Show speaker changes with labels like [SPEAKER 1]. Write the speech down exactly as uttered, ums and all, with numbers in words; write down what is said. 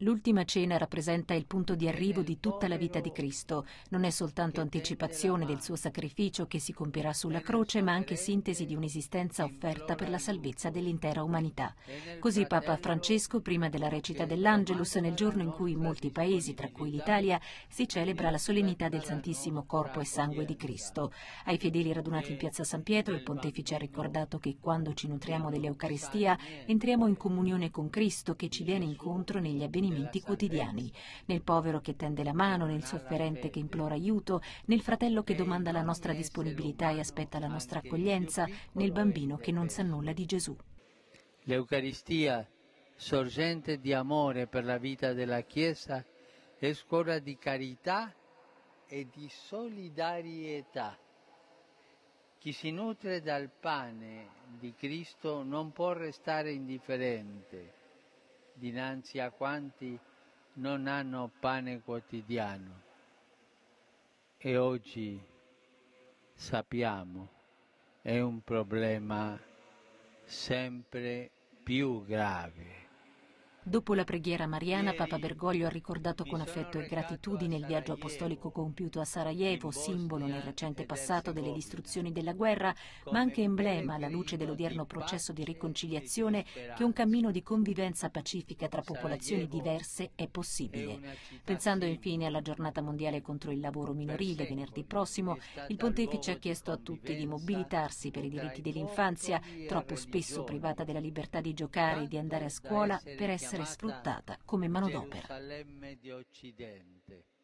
[SPEAKER 1] L'ultima cena rappresenta il punto di arrivo di tutta la vita di Cristo. Non è soltanto anticipazione del suo sacrificio che si compierà sulla croce, ma anche sintesi di un'esistenza offerta per la salvezza dell'intera umanità. Così Papa Francesco, prima della recita dell'Angelus, nel giorno in cui in molti paesi, tra cui l'Italia, si celebra la solennità del Santissimo Corpo e Sangue di Cristo. Ai fedeli radunati in piazza San Pietro, il Pontefice ha ricordato che quando ci nutriamo dell'Eucaristia entriamo in comunione con Cristo, che ci viene incontro negli avvenimenti quotidiani, nel povero che tende la mano, nel sofferente che implora aiuto, nel fratello che domanda la nostra disponibilità e aspetta la nostra accoglienza, nel bambino che non sa nulla di Gesù.
[SPEAKER 2] L'Eucaristia, sorgente di amore per la vita della Chiesa, è scuola di carità e di solidarietà. Chi si nutre dal pane di Cristo non può restare indifferente dinanzi a quanti non hanno pane quotidiano. E oggi sappiamo è un problema sempre più grave.
[SPEAKER 1] Dopo la preghiera mariana, Papa Bergoglio ha ricordato con affetto e gratitudine il viaggio apostolico compiuto a Sarajevo, simbolo nel recente passato delle distruzioni della guerra, ma anche emblema alla luce dell'odierno processo di riconciliazione che un cammino di convivenza pacifica tra popolazioni diverse è possibile. Pensando infine alla giornata mondiale contro il lavoro minorile venerdì prossimo, il Pontefice ha chiesto a tutti di mobilitarsi per i diritti dell'infanzia, troppo spesso privata della libertà di giocare e di andare a scuola, per essere sfruttata come manodopera.